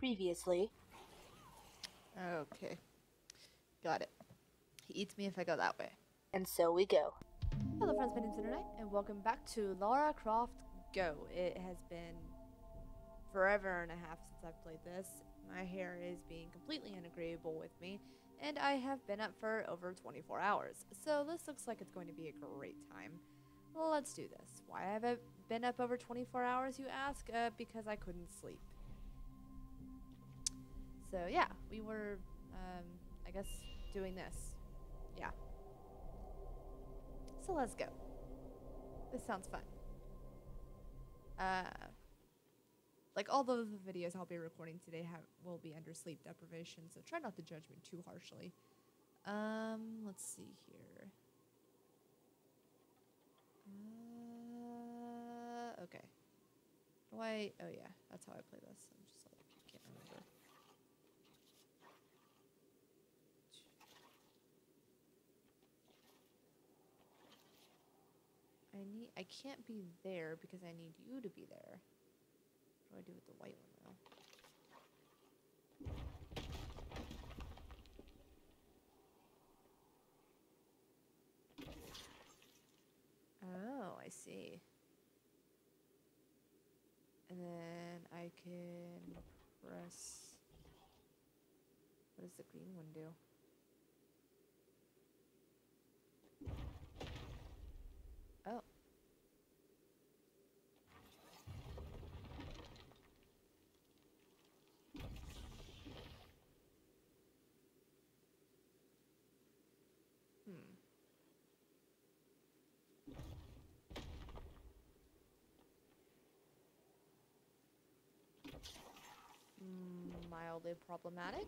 Previously. Okay. Got it. He eats me if I go that way. And so we go. Hello friends, my name's Lunernight, and welcome back to Lara Croft Go. It has been forever and a half since I've played this. My hair is being completely unagreeable with me, and I have been up for over 24 hours. So this looks like it's going to be a great time. Well, let's do this. Why have I been up over 24 hours, you ask? Because I couldn't sleep. So yeah, we were, I guess, doing this. Yeah. So let's go. This sounds fun. Like all the videos I'll be recording today will be under sleep deprivation, so try not to judge me too harshly. Let's see here. Okay. Oh yeah, that's how I play this. I'm just like, I can't remember. I can't be there because I need you to be there. What do I do with the white one though? Oh, I see. And then I can press... What does the green one do? Oh. Mildly problematic.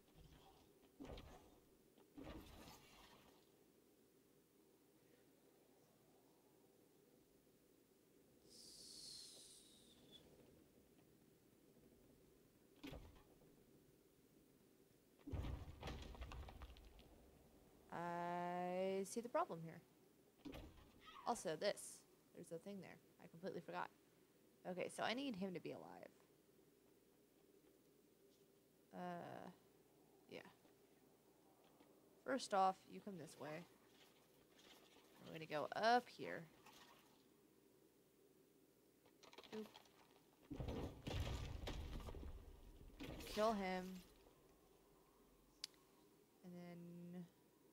I see the problem here. Also, this. There's a thing there. I completely forgot. Okay, so I need him to be alive. Yeah. First off, you come this way. We're gonna go up here. Oop. Kill him. And then...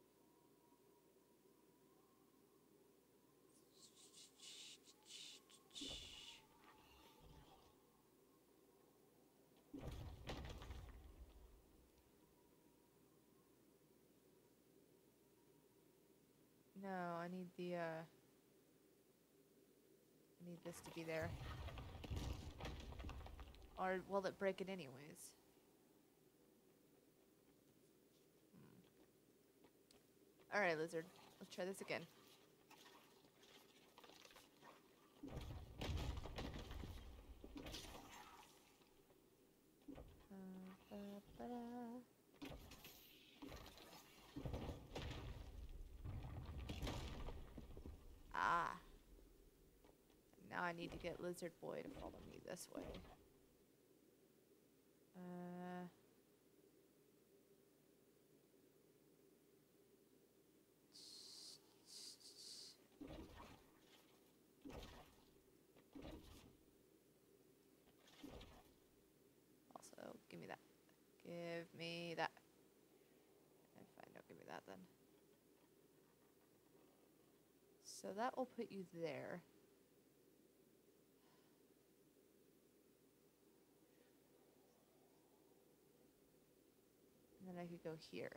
No, I need I need this to be there. Or will it break it anyways? Alright, lizard. Let's try this again. Ah. Now I need to get Lizard Boy to follow me this way. Also, give me that. Give me that. Fine, don't give me that then. So that will put you there. And then I could go here.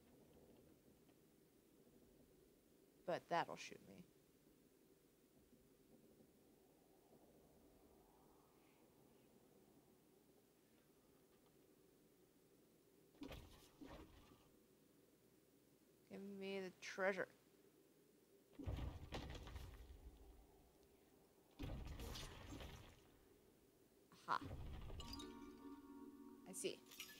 But that'll shoot me. Give me the treasure. Aha. I see.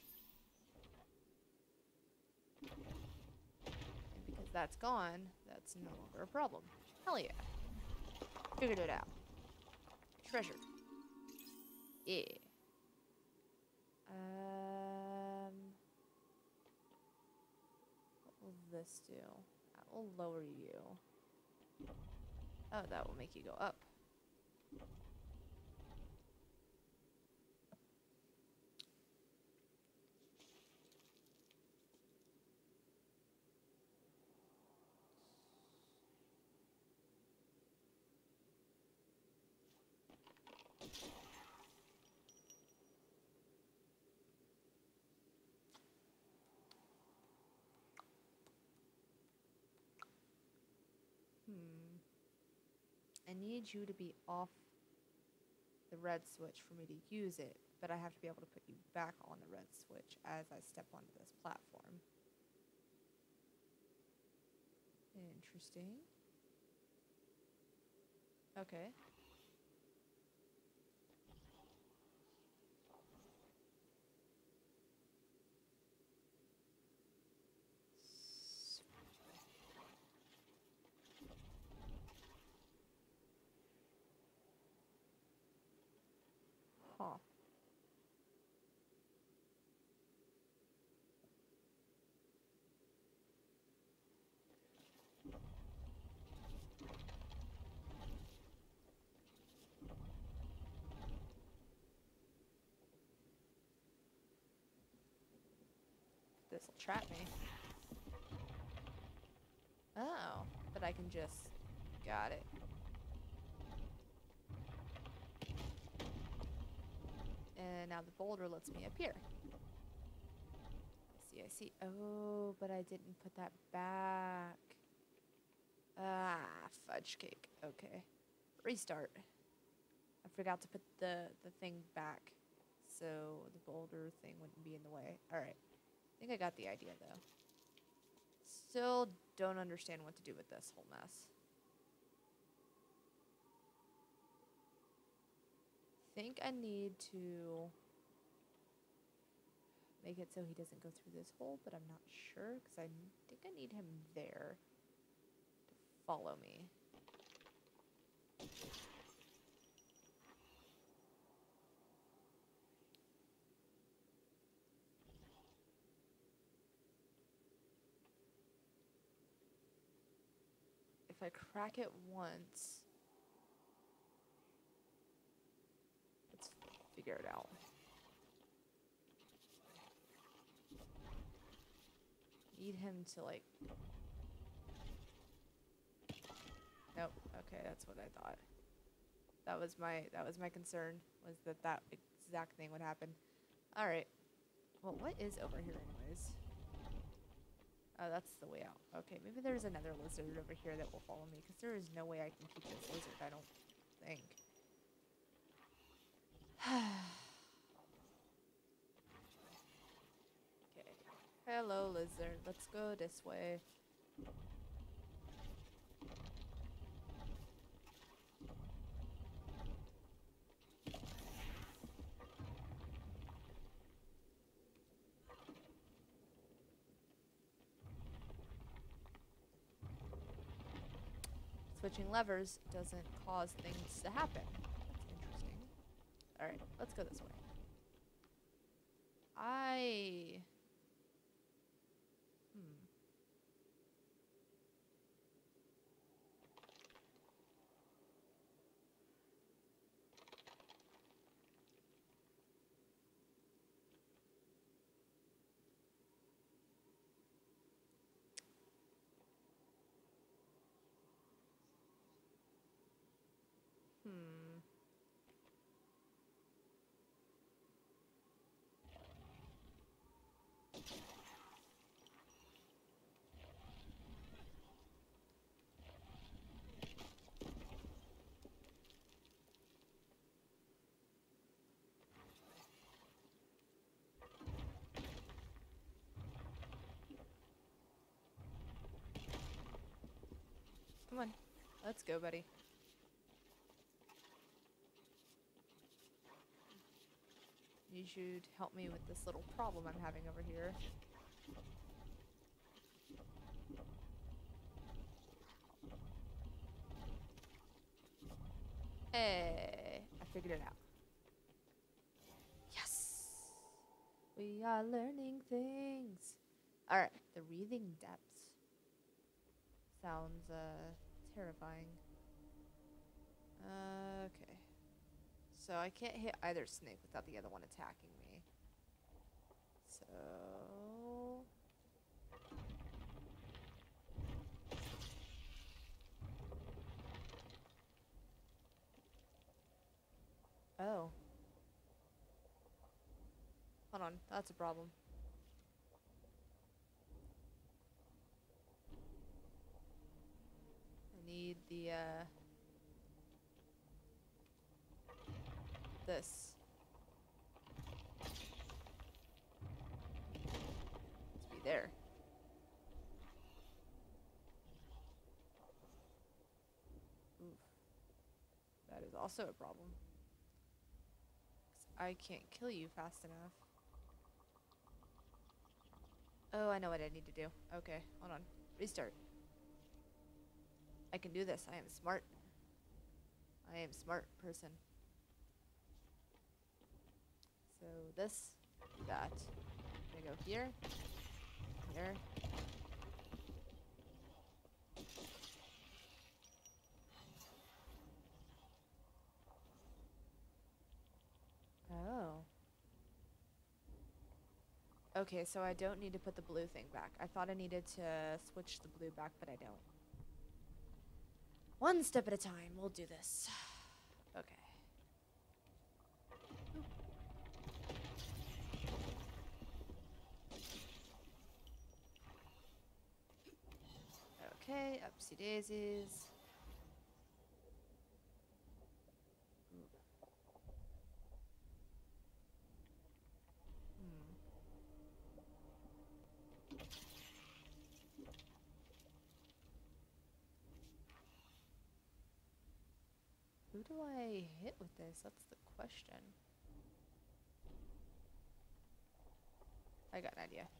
And because that's gone, that's no longer a problem. Hell yeah. Figured it out. Treasure. Yeah. this do? That will lower you. Oh, that will make you go up. I need you to be off the red switch for me to use it, but I have to be able to put you back on the red switch as I step onto this platform. Interesting. Okay. Huh. This'll trap me. Oh, but I can just... Got it. And now the boulder lets me appear. I see. Oh, but I didn't put that back. Ah, fudge cake. Okay. Restart. I forgot to put the thing back, so the boulder thing wouldn't be in the way. Alright. I think I got the idea, though. Still don't understand what to do with this whole mess. Think I need to make it so he doesn't go through this hole, but I'm not sure, because I think I need him there to follow me. If I crack it once, let's figure it out. Need him to, like... Nope. Okay, that's what I thought. That was my concern, was that exact thing would happen. Alright. Well, what is over here anyways? Oh, that's the way out. Okay, maybe there's another lizard over here that will follow me, because there is no way I can keep this lizard, I don't think. Okay. Hello, lizard. Let's go this way. Switching levers doesn't cause things to happen. That's interesting. Alright, let's go this way. Come on. Let's go, buddy. You should help me with this little problem I'm having over here. Hey, I figured it out. Yes! We are learning things. Alright, the breathing depths. sounds terrifying. Okay. So I can't hit either snake without the other one attacking me. So... Oh. Hold on, that's a problem. I need the, this. Let's be there. Oof. That is also a problem. 'Cause I can't kill you fast enough. Oh, I know what I need to do. Okay, hold on. Restart. I can do this. I am smart. I am smart person. So this, that. I'm gonna go here, here. Oh. Okay, so I don't need to put the blue thing back. I thought I needed to switch the blue back, but I don't. One step at a time. We'll do this. Okay. Okay, upsy daisies. Who do I hit with this? That's the question. I got an idea.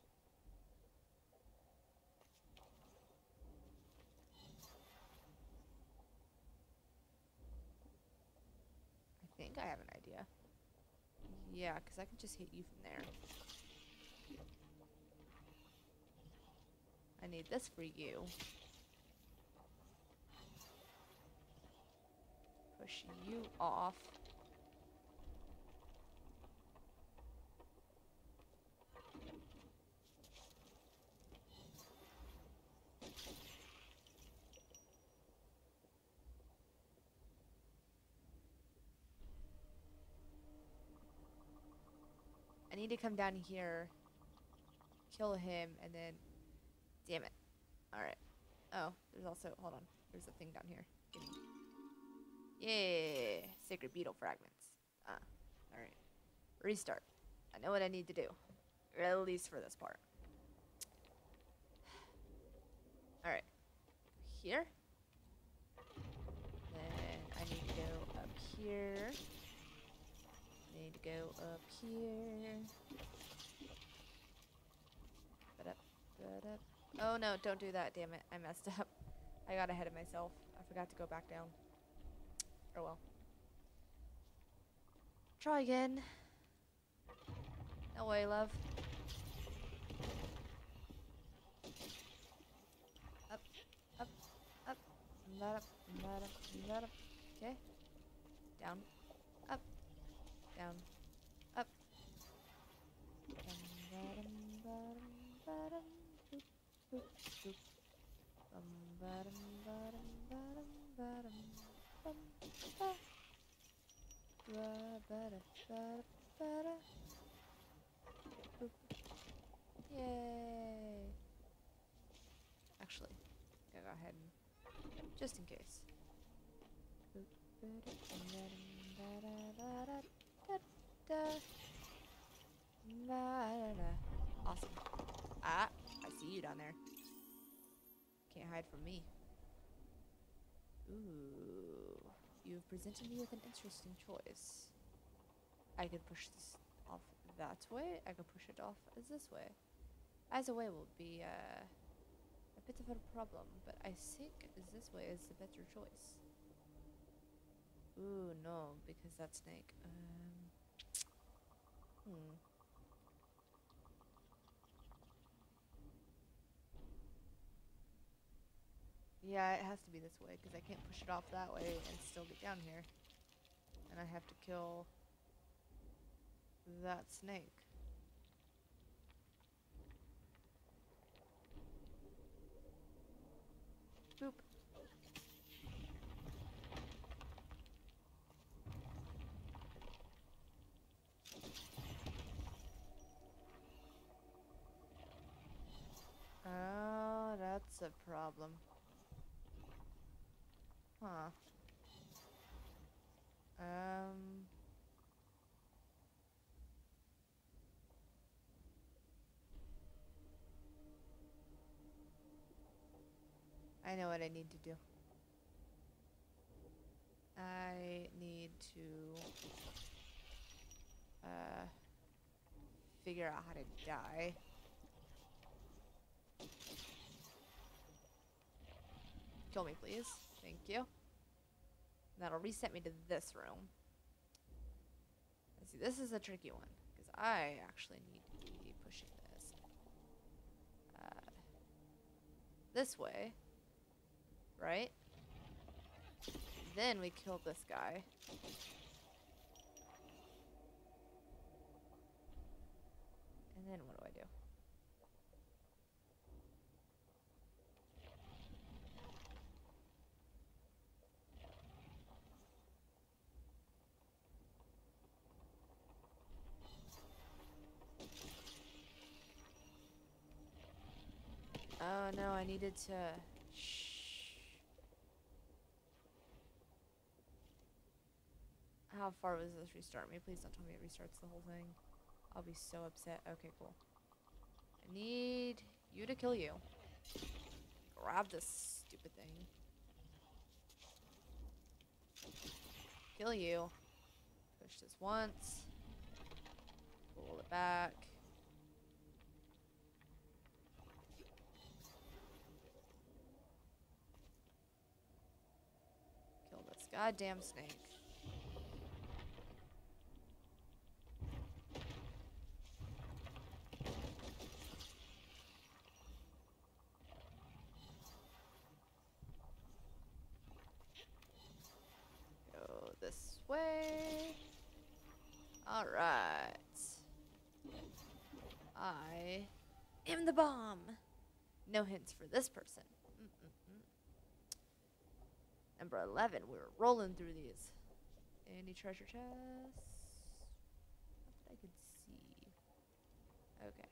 I think I have an idea. Yeah, because I can just hit you from there. I need this for you. Push you off. I need to come down here, kill him, and then... Damn it. Alright. Oh, there's also... Hold on. There's a thing down here. Give me. Yeah! Sacred beetle fragments. Alright. Restart. I know what I need to do. At least for this part. Alright. Here. Then I need to go up here. I need to go up here. Oh no, don't do that, damn it. I messed up. I got ahead of myself. I forgot to go back down. Oh well. Try again. No way, love. Up, up, up. That up, that up, that up. Okay. Down. Up. Down. Up. Yay! Actually, I gotta go ahead and just in case. Awesome. Ah, I see you down there. Can't hide from me. Ooh, you've presented me with an interesting choice. I could push this off that way. I could push it off as this way. Either way will be a bit of a problem, but I think this way is the better choice. Ooh, no, because that snake. Yeah, it has to be this way, because I can't push it off that way and still get down here. And I have to kill that snake. Boop. Oh, that's a problem. Huh. I know what I need to do. I need to figure out how to die. Kill me, please. Thank you. That'll reset me to this room. Let's see, this is a tricky one, because I actually need to be pushing this. This way. Right? Then we kill this guy. And then what do I do? Oh no, I needed to... How far was this restart me? Please don't tell me it restarts the whole thing. I'll be so upset. Okay, cool. I need you to kill you. Grab this stupid thing. Kill you. Push this once. Pull it back. Kill this goddamn snake. Go this way. Alright. I am the bomb. No hints for this person. Number 11. We were rolling through these. Any treasure chests? Not that I could see. Okay.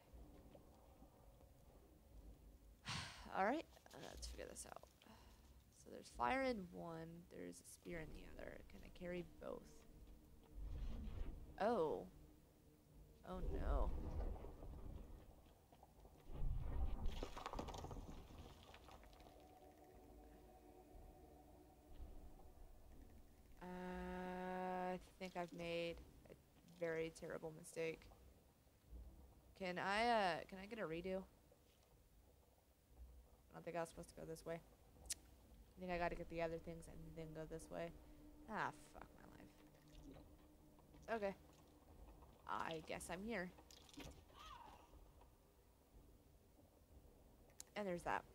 Alright. Let's figure this out. So there's fire in one. There's a spear in the other. Can I carry both? Oh. Oh no. I think I've made a very terrible mistake. Can I get a redo? I don't think I was supposed to go this way. I think I gotta get the other things and then go this way. Ah, fuck my life. Okay. I guess I'm here. And there's that.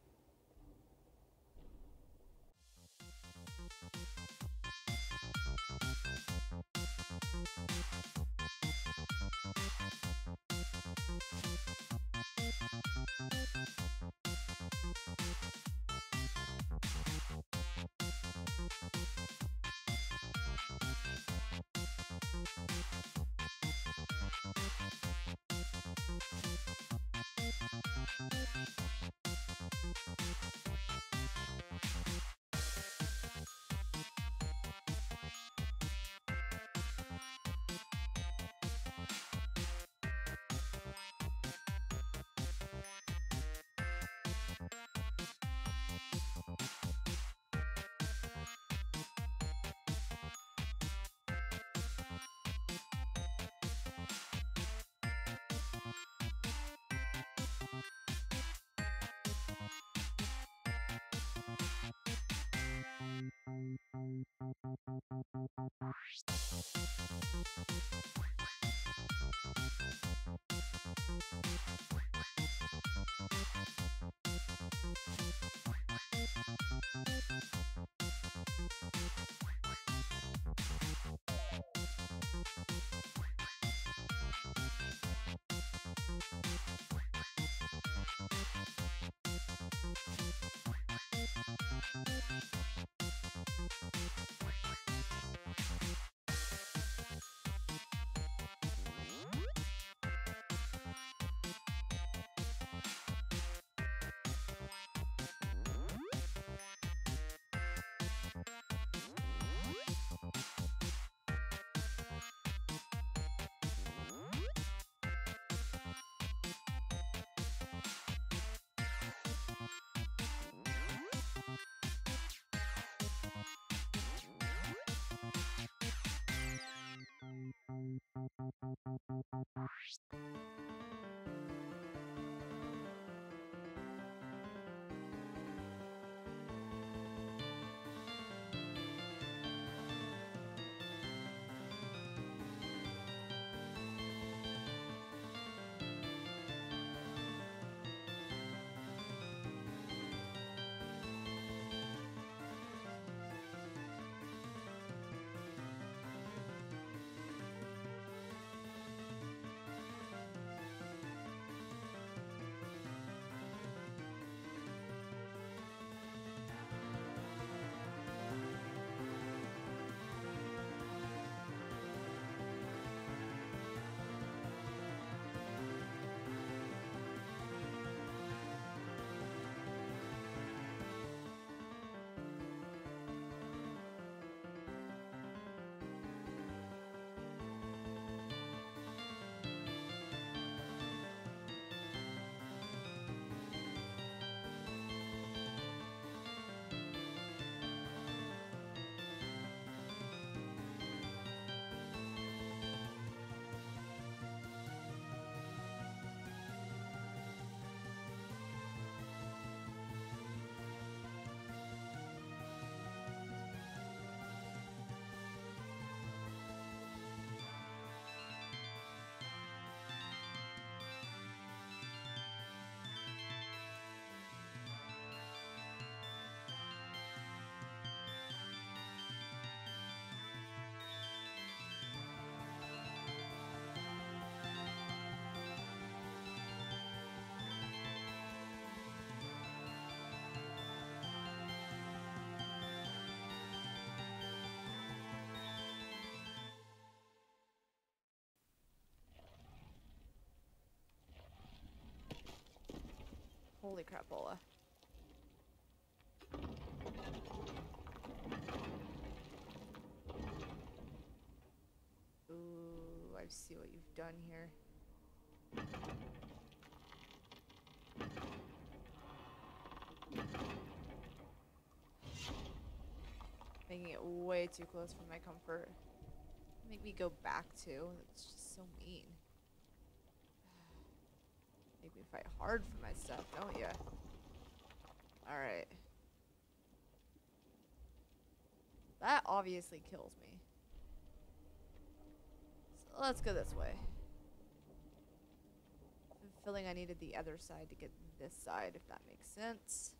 Holy crapola. Ooh, I see what you've done here. Making it way too close for my comfort. Make me go back too. That's just so mean. Make me fight hard for my stuff, don't ya? Alright. That obviously kills me. So let's go this way. I'm feeling I needed the other side to get this side, if that makes sense.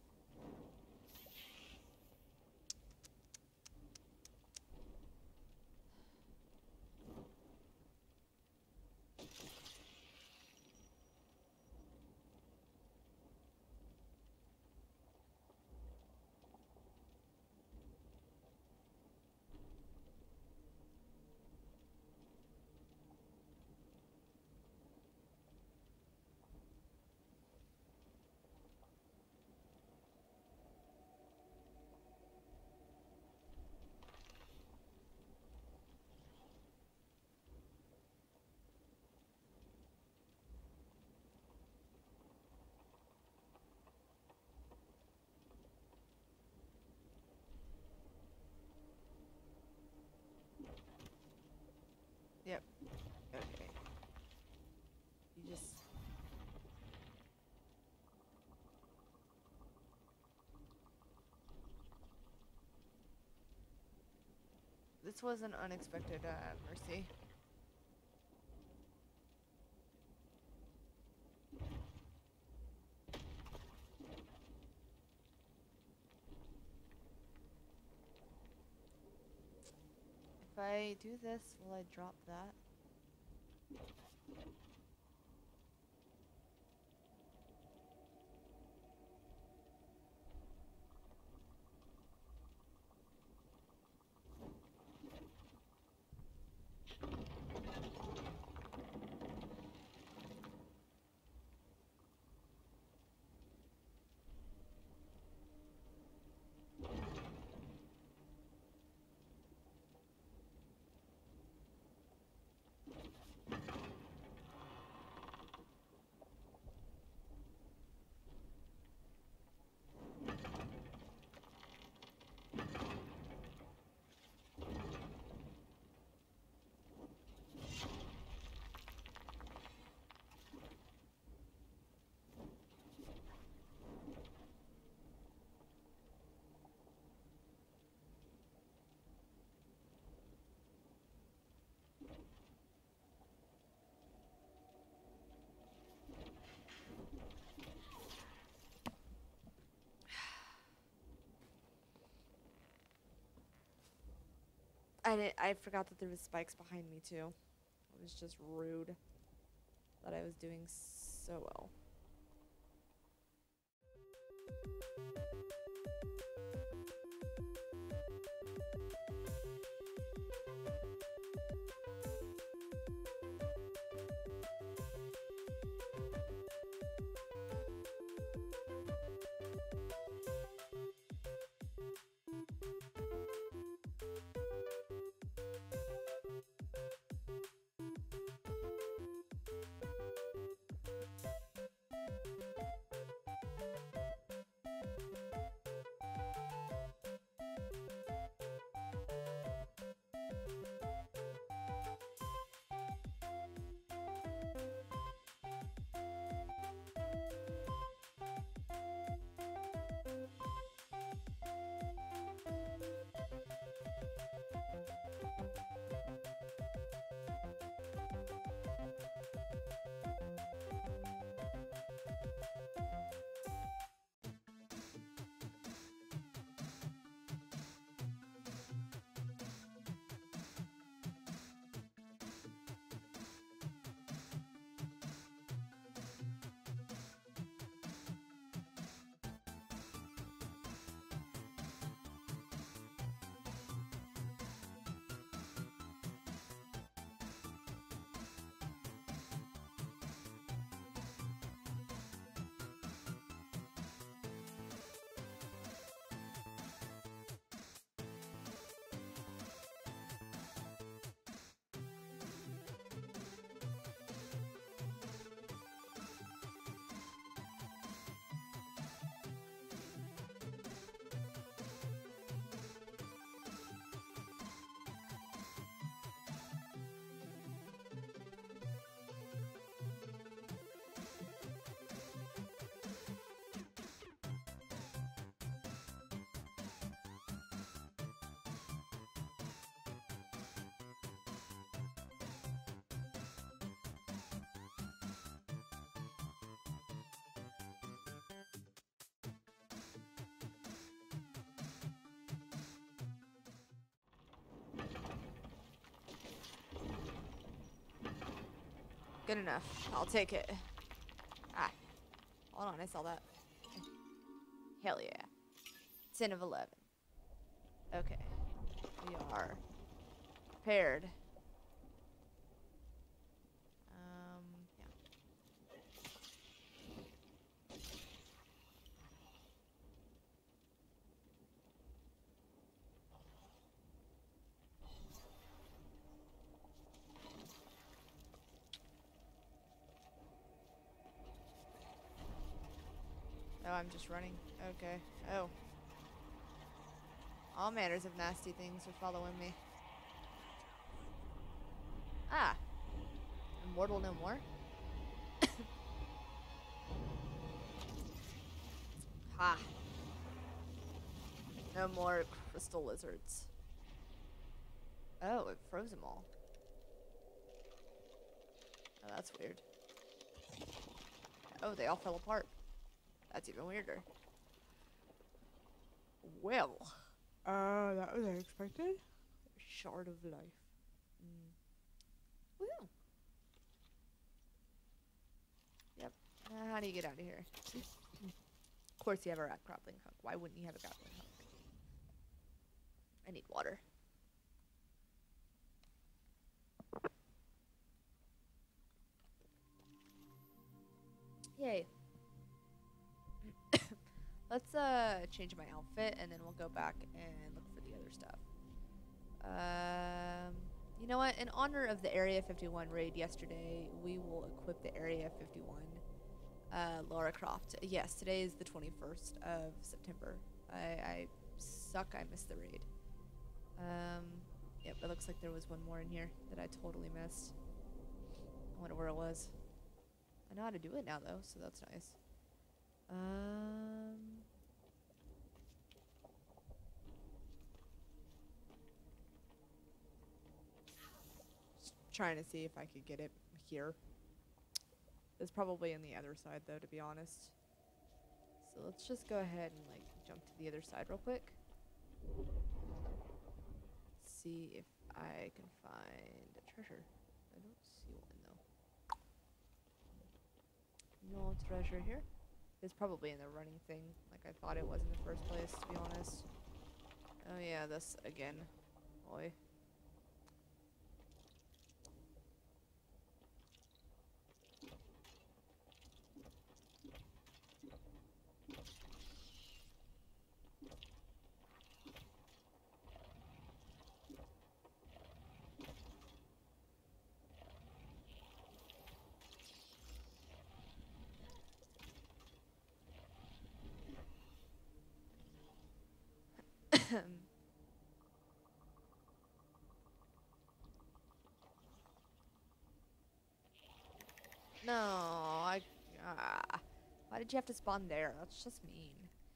Yep. Okay. You just... This was an unexpected mercy. If I do this, will I drop that? I forgot that there was spikes behind me too. It was just rude that I was doing so well. Good enough. I'll take it. Ah. Hold on, I saw that. Hell yeah. 10 of 11. Okay. We are prepared. Yeah. Oh, I'm just running. Okay. Oh. All manners of nasty things are following me. Ah. Immortal no more? Ha. No more crystal lizards. Oh, it froze them all. Oh, that's weird. Oh, they all fell apart. That's even weirder. Well. That was unexpected. Shard of life. Woo. Yep. How do you get out of here? Of course you have a rat grappling hook. Why wouldn't you have a grappling hook? I need water. Yay. Let's change my outfit and then we'll go back and look for the other stuff. You know what? In honor of the Area 51 raid yesterday, we will equip the Area 51 Lara Croft. Yes, today is the 21st of September. I suck. I missed the raid. Yep, it looks like there was one more in here that I totally missed. I wonder where it was. I know how to do it now though, so that's nice. Just trying to see if I could get it here. It's probably on the other side though, to be honest. So let's just go ahead and like jump to the other side real quick. See if I can find a treasure. I don't see one though. No treasure here. It's probably in the running thing, like I thought it was in the first place, to be honest. Oh yeah, this again. Boy. No, why did you have to spawn there? That's just mean.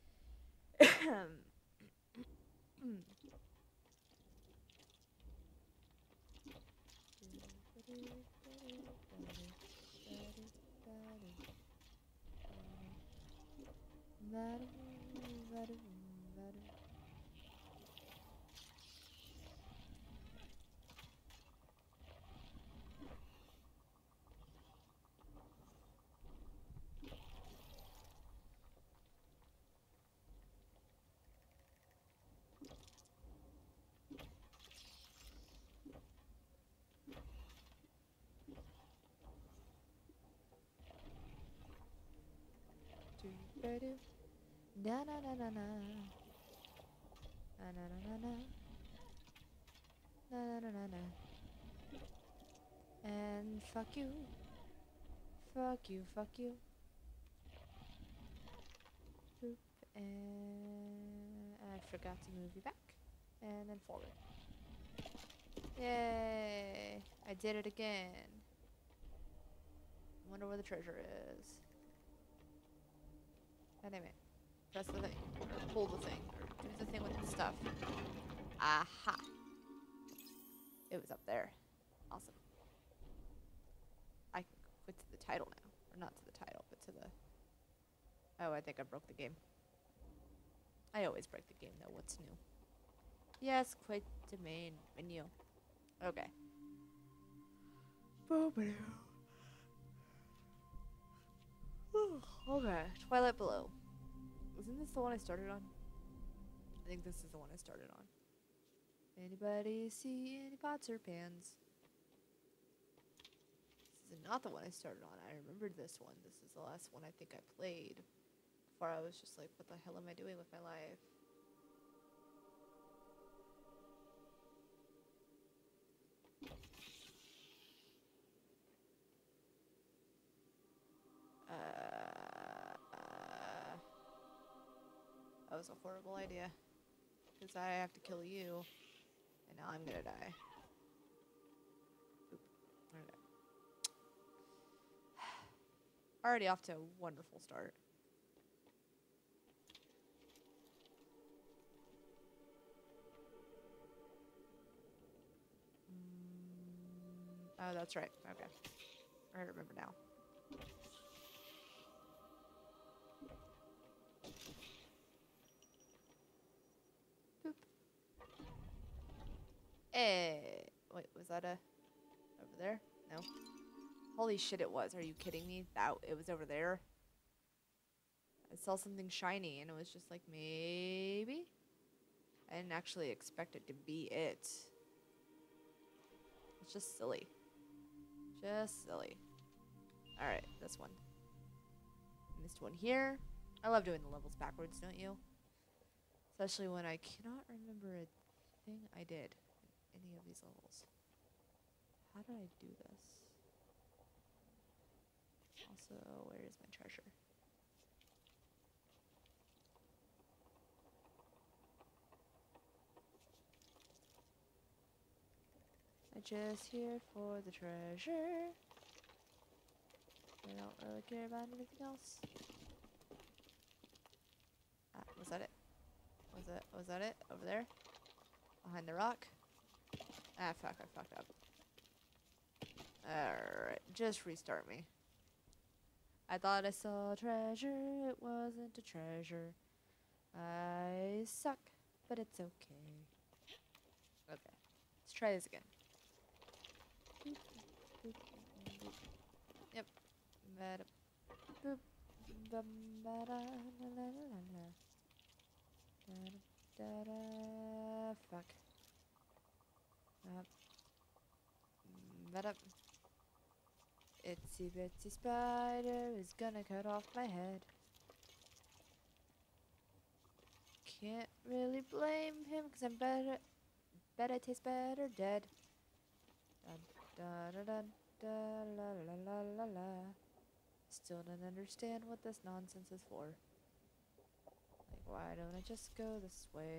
Na na na na na na na na na na na na na na. And fuck you, fuck you, fuck you. Boop. And I forgot to move you back, and then forward. Yay! I did it again. Wonder where the treasure is. God damn it. Press the thing, or pull the thing, or do the thing with the stuff. Aha! It was up there. Awesome. I can quit to the title now. Or not to the title, but to the... Oh, I think I broke the game. I always break the game though, what's new? Yes, quit the main menu. Okay. Okay, Twilight Below. Isn't this the one I started on? I think this is the one I started on. Anybody see any pots or pans? This is not the one I started on. I remembered this one. This is the last one I think I played. Before I was just like, what the hell am I doing with my life? That was a horrible idea. Because I have to kill you. And now I'm gonna die. Oop. Okay. Already off to a wonderful start. Oh, that's right. Okay. I remember now. Boop. Hey. Wait, was that a... over there? No. Holy shit, it was. Are you kidding me? It was over there? I saw something shiny, and it was just like, maybe? I didn't actually expect it to be it. It's just silly. Just silly. Alright, this one. Missed one here. I love doing the levels backwards, don't you? Especially when I cannot remember a thing I did in any of these levels. How did I do this? Also, where is my treasure? I'm just here for the treasure. I don't really care about anything else. Was that it? Was that it? Over there? Behind the rock? Ah, fuck, I fucked up. Alright, just restart me. I thought I saw a treasure, it wasn't a treasure. I suck, but it's okay. Okay, let's try this again. Yep. Boop. Fuck. Itsy bitsy spider is gonna cut off my head. Can't really blame him because I'm better. Bet I taste better dead. Da da da da la la la la la. Still don't understand what this nonsense is for. Like, why don't I just go this way?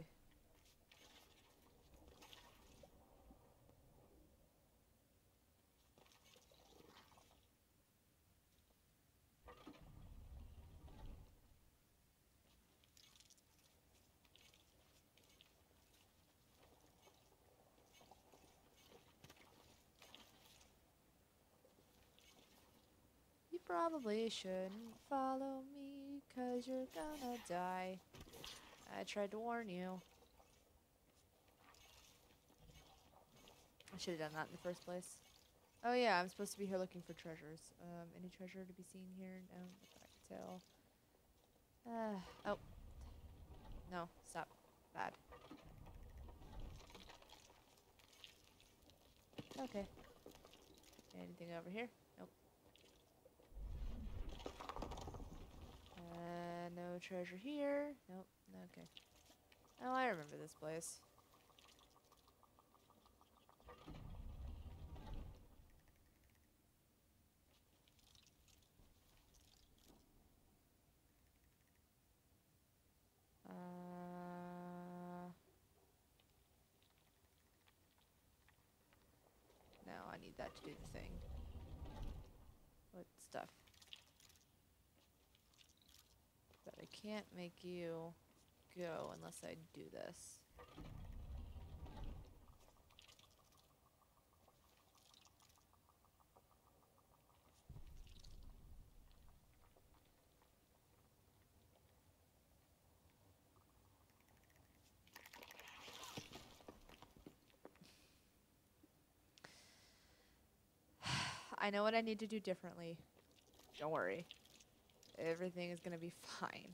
You probably shouldn't follow me, 'cause you're gonna die. I tried to warn you. I should have done that in the first place. Oh yeah, I'm supposed to be here looking for treasures. Any treasure to be seen here? No, not that I can tell. Oh. No, stop. Bad. Okay. Anything over here? Nope. No treasure here. Nope. Okay. Oh, I remember this place. Now I need that to do the thing. What stuff? But I can't make you go unless I do this. I know what I need to do differently. Don't worry. Everything is gonna be fine.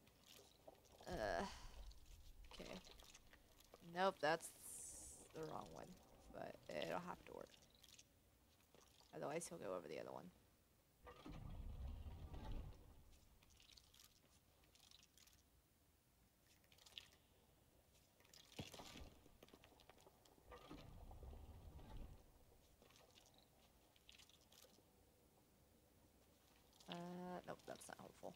Okay. Nope, that's the wrong one. But it'll have to work. Otherwise, he'll go over the other one. Nope, that's not helpful.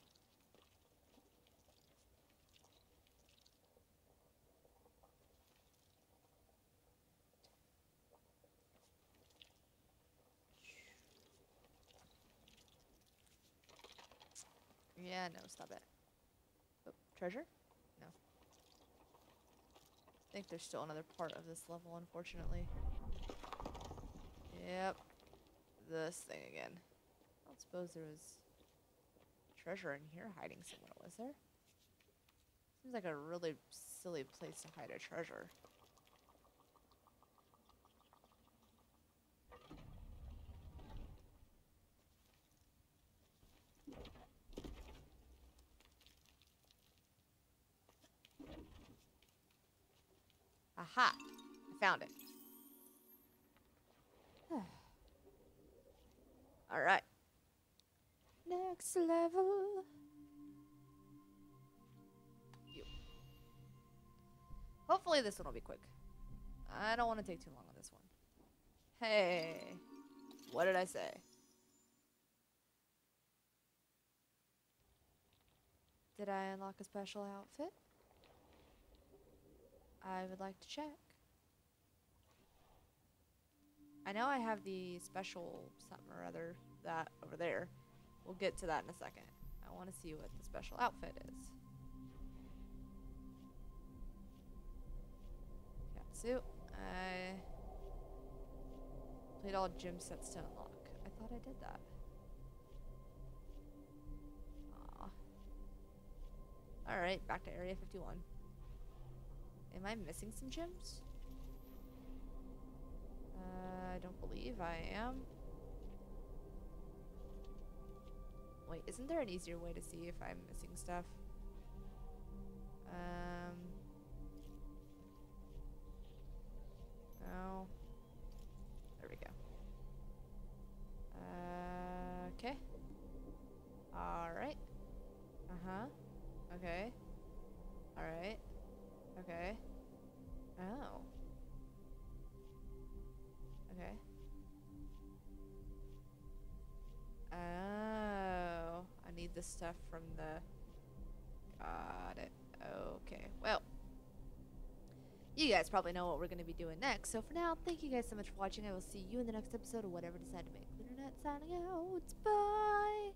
Yeah, no, stop it. Oh, treasure? No. I think there's still another part of this level, unfortunately. Yep. This thing again. I don't suppose there was treasure in here hiding somewhere, was there? Seems like a really silly place to hide a treasure. Aha! I found it. Alright. Next level. You. Hopefully this one will be quick. I don't want to take too long on this one. Hey. What did I say? Did I unlock a special outfit? I would like to check. I know I have the special something or other that over there. We'll get to that in a second. I want to see what the special outfit is. Catsuit. I played all gym sets to unlock. I thought I did that. Aw. Alright, back to Area 51. Am I missing some gyms? I don't believe I am. Wait, isn't there an easier way to see if I'm missing stuff? No. There we go. Okay. Alright. Uh-huh. Okay. Alright. Okay. Oh. Okay. Oh. I need the stuff from the... Got it. Okay. Well. You guys probably know what we're going to be doing next. So for now, thank you guys so much for watching. I will see you in the next episode of whatever I decide to make. Lunernight signing out. Bye!